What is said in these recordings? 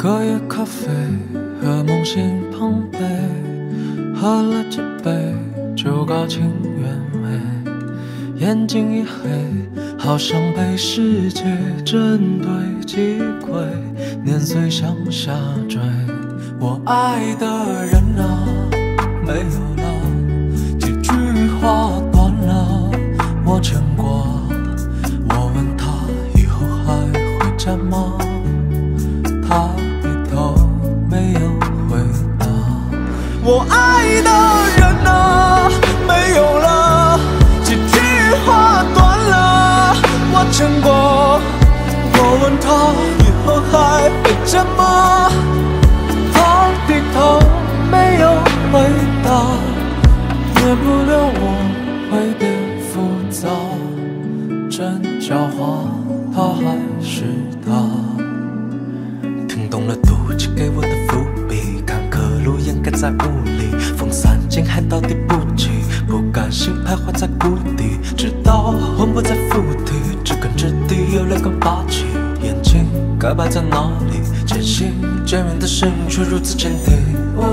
隔夜咖啡和梦醒碰杯，喝了几杯就搞清原委，眼睛一黑，好像被世界针对击溃，年岁向下坠。我爱的人啊，没有了，几句话断了，我牵挂。我问他以后还会见吗？他低头没有回答。我爱的人啊，没有了，几句话断了，我牵挂。我问他以后还会见吗？他低头没有回答，免不了我会变浮躁，真狡猾，他还是他。听懂了妒忌给我的伏笔，坎坷路掩盖在雾里，风散尽还到底不及，不甘心徘徊在谷底，直到魂不再附体，知根知底有两个霸气，眼睛该摆在哪里？渐行渐远的身影却如此坚定。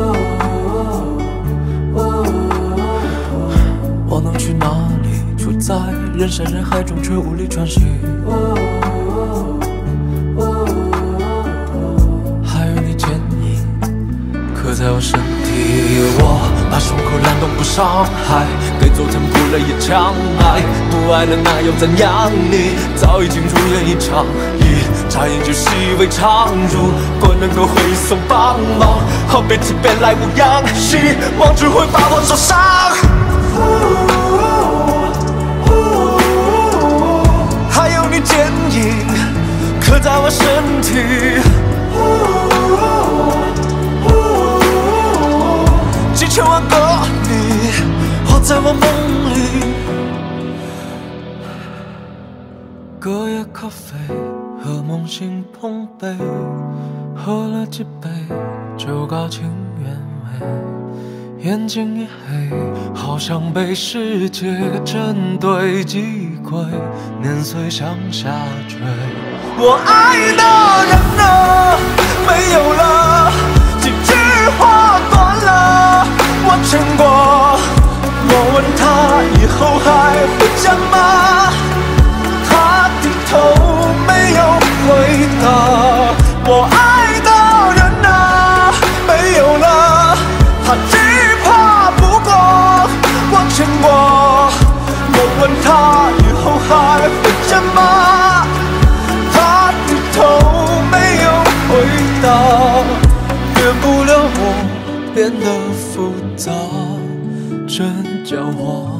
我能去哪里？处在人山人海中却无力喘息。还有你剪影刻在我身体，我把胸口烂动不伤害，给昨天铺了一墙爱，不爱了那又怎样？你早已经如愿以偿，一眨眼就习以为常。如果能够挥手帮忙，好别提别来无恙，希望只会把我受伤。还有你剪影刻在我身体，几千万个你活在我梦里。隔夜咖啡和梦醒碰杯，喝了几杯就搞清原委，眼睛一黑，好像被世界针对击溃，年岁向下坠。我爱的人啊，没有了，几句话断了，我牵挂。我问他以后还会见吗？他低头没有回答。我爱的人啊，没有了，他只怕不过我牵挂。我问他以后还会见吗？他低头没有回答，免不了我变得浮躁，真狡猾。